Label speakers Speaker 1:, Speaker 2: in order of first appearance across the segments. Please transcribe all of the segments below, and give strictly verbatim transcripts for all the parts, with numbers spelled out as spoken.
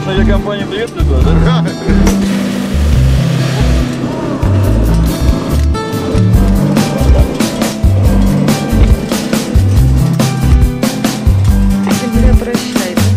Speaker 1: Наша авиакомпания приветствует вас, да?
Speaker 2: Земля прощай, да?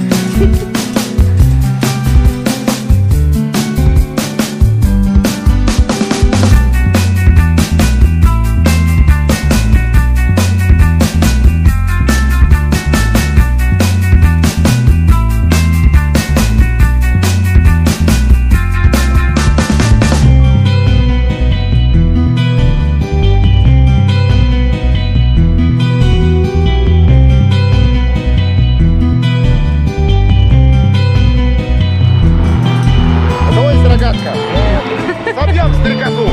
Speaker 3: Собьем стрекозу!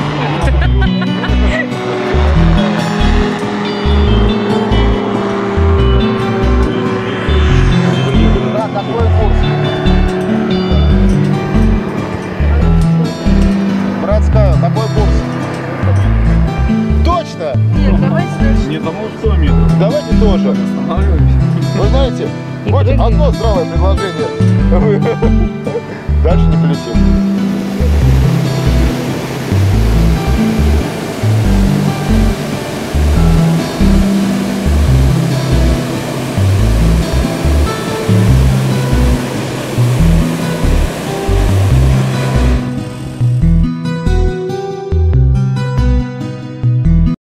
Speaker 3: Да, такой курс. Братская, такой курс. Точно!
Speaker 2: Нет, давайте дальше.
Speaker 1: Не тому сто метров.
Speaker 3: Давайте тоже.
Speaker 1: Останавливаемся.
Speaker 3: Вы знаете, вот одно здравое предложение. Дальше не полетим.